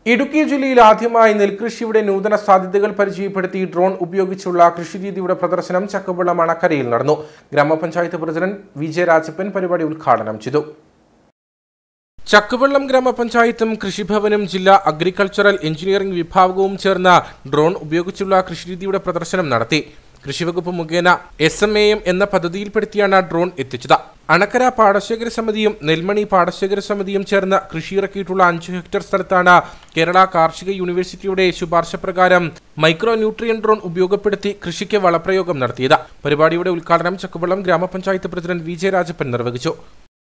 ഇടുക്കി ജില്ലയിൽ ആദ്യമായി നെൽകൃഷിയുടെ നൂതന സാധ്യതകൾ പരിചയപ്പെടുത്തി ഡ്രോൺ ഉപയോഗിച്ചുള്ള കൃഷിരീതിയുടെ പ്രദർശനം ചക്കവള്ളം അണക്കരയിൽ നടന്നു. ഗ്രാമപഞ്ചായത്ത് പ്രസിഡന്റ് വിജയ രാജപ്പൻ പരിപാടി ഉദ്ഘാടനം ചെയ്തു. ചക്കവള്ളം ഗ്രാമപഞ്ചായത്തും കൃഷിഭവനും ജില്ലാ അഗ്രികൾച്ചറൽ എഞ്ചിനീയറിംഗ് വിഭാഗവും ചേർന്ന് ഡ്രോൺ ഉപയോഗിച്ചുള്ള കൃഷിരീതിയുടെ പ്രദർശനം നടത്തി. കൃഷിവകുപ്പ് മുഖേന SMAM എന്ന പദ്ധതിയിൽപ്പെടുത്തിയാണ് ഡ്രോൺ എത്തിച്ചത്. അണക്കര പാടശേഖര സമിതിയും നെൽമണി പാടശേഖര സമിതിയും ചേർന്ന് കൃഷിയിറക്കിയിട്ടുള്ള 5 ഹെക്ടർ സ്ഥലത്താണ് കേരള കാർഷിക യൂണിവേഴ്സിറ്റിയുടെ ശുപാർശ പ്രകാരം മൈക്രോ ന്യൂട്രിയൻ ഡ്രോൺ ഉപയോഗപ്പെടുത്തി കൃഷിക്ക് വളപ്രയോഗം നടത്തിയത്. പരിപാടിയുടെ ഉദ്ഘാടനം ചക്കവള്ളം ഗ്രാമപഞ്ചായത്ത് പ്രസിഡന്റ് വിജയ രാജപ്പൻ നിർവഹിച്ചു.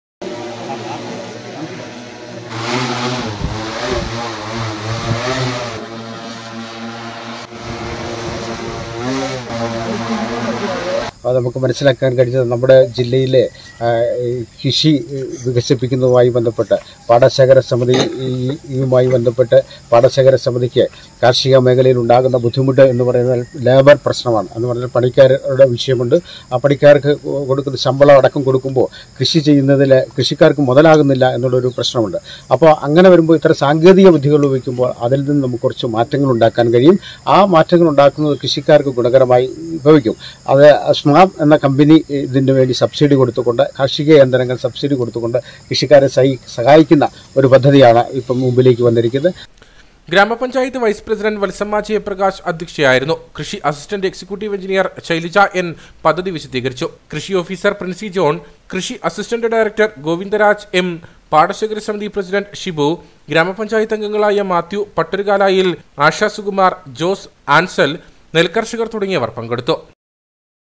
നമുക്ക് മനസ്സിലാക്കാൻ കഴിഞ്ഞത് നമ്മുടെ ജില്ലയിലെ കൃഷി വികസിപ്പിക്കുന്നതുമായി ബന്ധപ്പെട്ട് പാടശേഖര സമിതിയുമായി ബന്ധപ്പെട്ട് പാടശേഖര സമിതിക്ക് കാർഷിക മേഖലയിൽ ഉണ്ടാകുന്ന ബുദ്ധിമുട്ട് എന്ന് പറയുന്നത് ലേബർ പ്രശ്നമാണ്. എന്ന് പറഞ്ഞാൽ പണിക്കാരുടെ വിഷയമുണ്ട്. ആ പണിക്കാർക്ക് കൊടുക്കുന്ന ശമ്പളം അടക്കം കൊടുക്കുമ്പോൾ കൃഷി ചെയ്യുന്നതിൽ കൃഷിക്കാർക്ക് മുതലാകുന്നില്ല എന്നുള്ളൊരു പ്രശ്നമുണ്ട്. അപ്പോൾ അങ്ങനെ വരുമ്പോൾ ഇത്തരം സാങ്കേതിക വിദ്യകൾ ഉപയോഗിക്കുമ്പോൾ അതിൽ നിന്ന് നമുക്ക് കുറച്ച് മാറ്റങ്ങൾ ഉണ്ടാക്കാൻ കഴിയും. ആ മാറ്റങ്ങൾ ഉണ്ടാക്കുന്നത് കൃഷിക്കാർക്ക് ഗുണകരമായി ഭവിക്കും. അത് സ്മാർട്ട് എന്ന കമ്പനി ഇതിന് വേണ്ടി സബ്സിഡി കൊടുത്തുകൊണ്ട് കാർഷിക യന്ത്രങ്ങൾ സബ്സിഡി കൊടുത്തുകൊണ്ട് കൃഷിക്കാരെ സഹായിക്കുന്ന ഒരു പദ്ധതിയാണ് ഇപ്പം മുമ്പിലേക്ക് വന്നിരിക്കുന്നത്. ഗ്രാമപഞ്ചായത്ത് വൈസ് പ്രസിഡന്റ് വത്സമ്മ ജയപ്രകാശ് അധ്യക്ഷയായിരുന്നു. കൃഷി assistant executive engineer Shailaja N പദ്ധതി വിശദീകരിച്ചു. കൃഷി ഓഫീസർ പ്രിൻസി ജോൺ, കൃഷി അസിസ്റ്റന്റ് ഡയറക്ടർ ഗോവിന്ദരാജ് M, പാടശേഖര സമിതി പ്രസിഡന്റ് ഷിബു, ഗ്രാമപഞ്ചായത്ത് അംഗങ്ങളായ മാത്യു പട്ടരുകാലായിൽ, ആശാ സുകുമാർ, ജോസ്, ആൻസൽ, നെൽകർഷകർ തുടങ്ങിയവർ പങ്കെടുത്തു.